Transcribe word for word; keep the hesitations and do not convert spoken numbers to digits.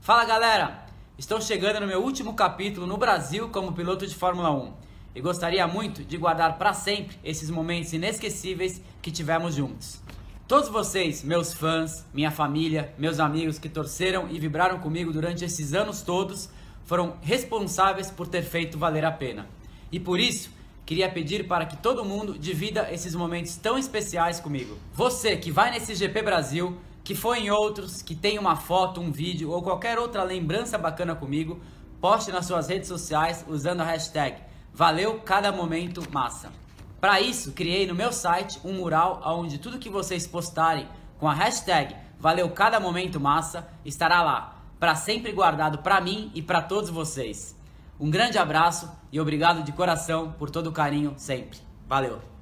Fala galera, estou chegando no meu último capítulo no Brasil como piloto de Fórmula um e gostaria muito de guardar para sempre esses momentos inesquecíveis que tivemos juntos. Todos vocês, meus fãs, minha família, meus amigos que torceram e vibraram comigo durante esses anos todos, foram responsáveis por ter feito valer a pena. E por isso, queria pedir para que todo mundo divida esses momentos tão especiais comigo. Você que vai nesse G P Brasil, que foi em outros, que tem uma foto, um vídeo ou qualquer outra lembrança bacana comigo, poste nas suas redes sociais usando a hashtag Valeu Cada Momento Massa. Para isso, criei no meu site um mural onde tudo que vocês postarem com a hashtag Valeu Cada Momento Massa estará lá, para sempre guardado para mim e para todos vocês. Um grande abraço e obrigado de coração por todo o carinho sempre. Valeu!